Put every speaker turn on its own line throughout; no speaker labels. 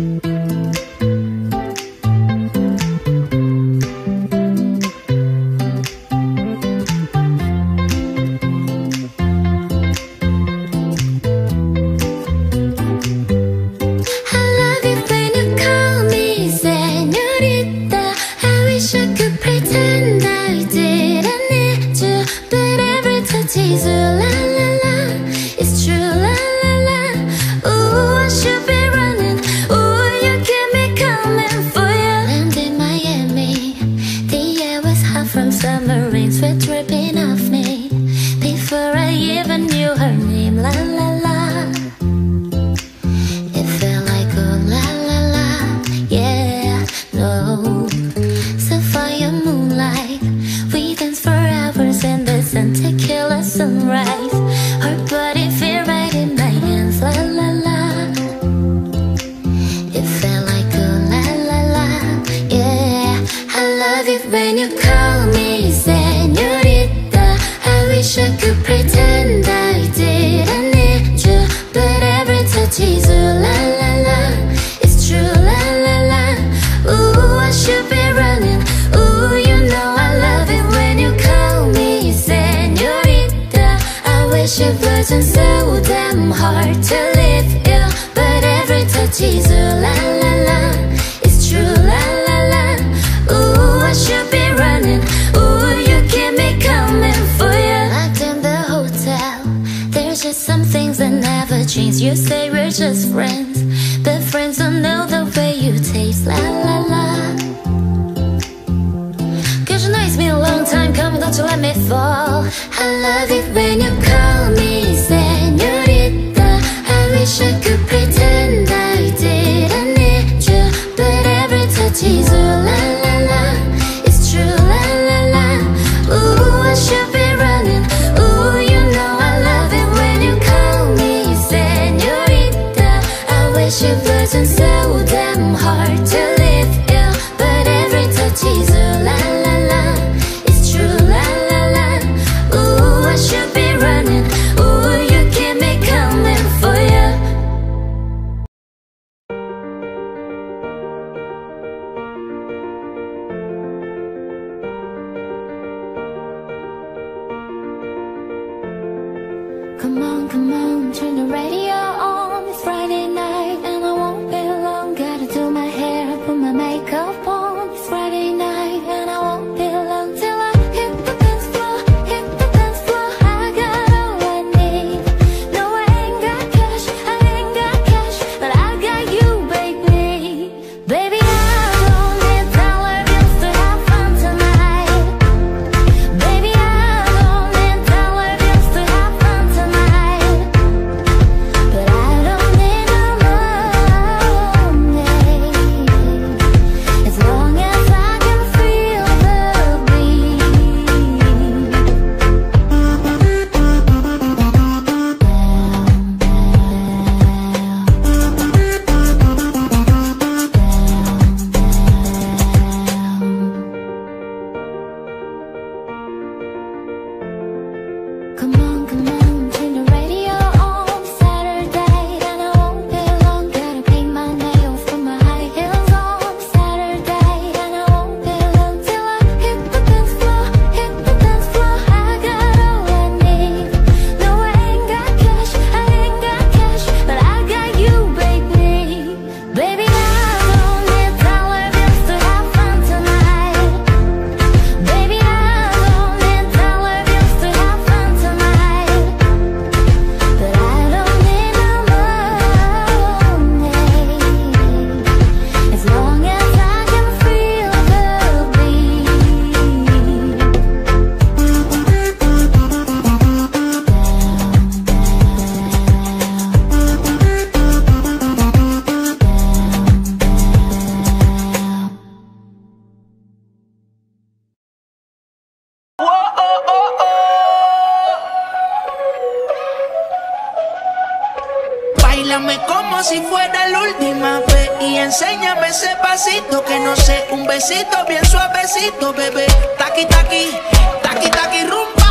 Báilame como si fuera la última vez y enséñame ese pasito que no sé, un besito bien suavecito, bebé. Taqui, taqui, taqui, taqui, rumba.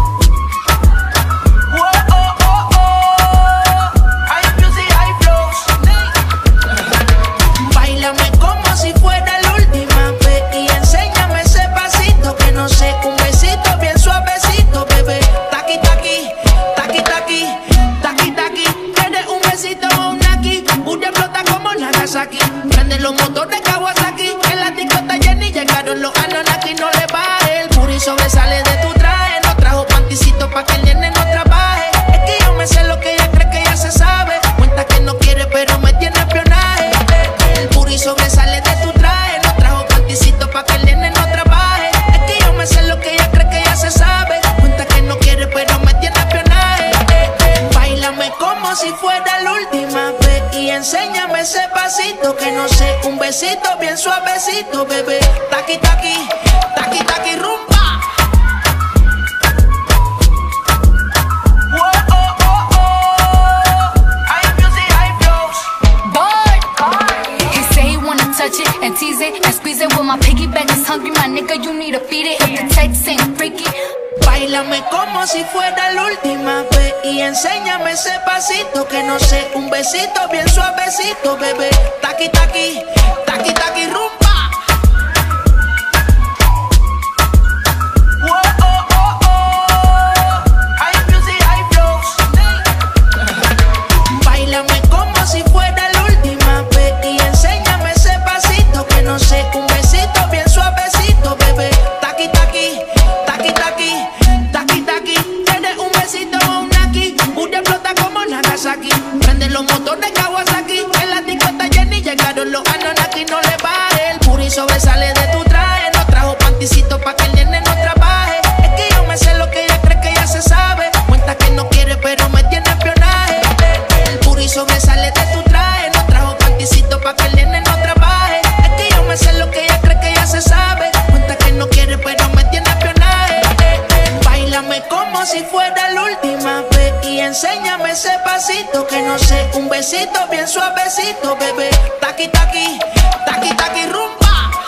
Oh, oh, oh, oh. High music, high flows. fuera la última vez. Y enséñame ese pasito que no sé, un besito bien suavecito, bebé. Taqui, taqui, taqui, taqui, rumba.
Touch it and tease it and squeeze it. With my piggyback is hungry, my nigga, you need to feed it. If the text ain't freaky,
báilame como si fuera la última vez. Y enséñame ese pasito que no sé, un besito bien suavecito, bebé. Taqui, taqui, taqui, taqui, rumba. Báilame como si fuera la última vez. Y enséñame ese pasito que no sé, un besito bien suavecito, bebé. Taqui, taqui, taqui, taqui, taqui, taqui. Tienes un besito o un aquí, una explota como Nagasaki. Prende los motores Kawasaki. En la disco está llena y llegaron los Anunnaki. No le baje, el puri sobresale de tu traje. No trajo panticito pa' que el nene no trabaje. Es que yo me sé lo que ella cree que ya se sabe. Cuenta que no quiere pero me tiene espionaje. El puri sobresale de tu traje. No trajo panticito pa' que el nene no trabaje. Es que yo me sé lo que ella cree que ya se sabe. Cuenta que no quiere pero me tiene espionaje. Báilame como si fuera la última vez. Y enséñame ese pasito que no sé, un besito bien suavecito, bebé. Taqui, taqui, taqui, taqui, rumba.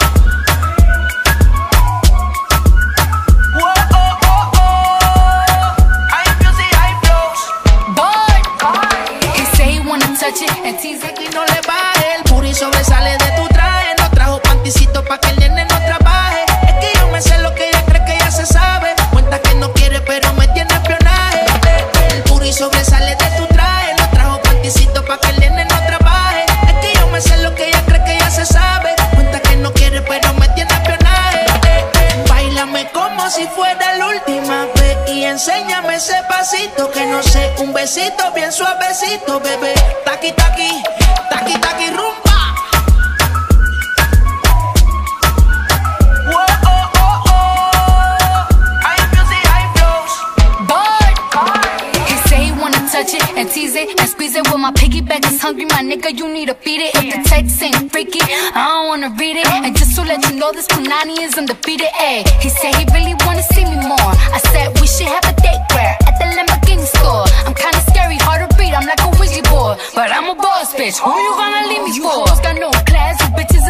touch it and tease it.
Y no le baje, el puri sobresale de tu traje. No trajo panticito pa' que el nene no trabaje. Es que yo me sé lo que ella cree que ya se sabe. Cuenta que no quiere pero me tiene espionaje. El puri sobresale de tu traje. No trajo panticito pa' que el nene no trabaje. Es que yo me sé lo que ella cree que ya se sabe. Cuenta que no quiere pero me tiene espionaje. Báilame como si fuera la última vez. Y enséñame ese pasito que no sé, un besito bien suavecito, bebé. Taqui, taqui, taqui, taqui, rumba.
Touch it and tease it and squeeze it. With my piggyback is hungry, my nigga, you need to feed it. If the text ain't freaky, I don't wanna read it. And just to let you know, this Punani is undefeated. Ayy, he said he really wanna see me more. I said we should have a date where at the Lamborghini store. I'm kinda scary, hard to read, I'm like a Ouija board, but I'm a boss bitch. Who you gonna leave me for? You got no class, you bitches is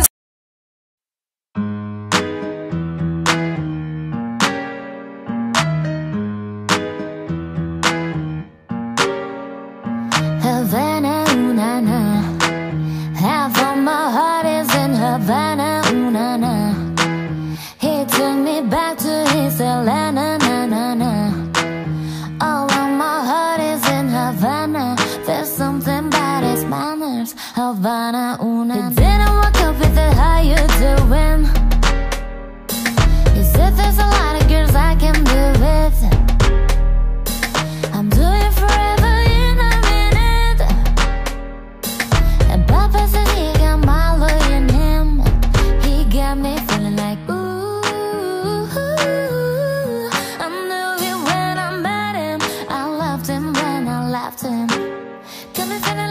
Havana, ooh, na, na. Half of my heart is in Havana, ooh, na, na. He took me back to his Atlanta, na, na, na. All of my heart is in Havana. There's something about his manners, Havana, ooh, na, na. He didn't walk up with the how you doing. He said there's a lot of girls I can be with. I'm doing forever. Papa said he got my love in him. He got me feeling like ooh. I knew it when I met him. I loved him when I left him. Got me feeling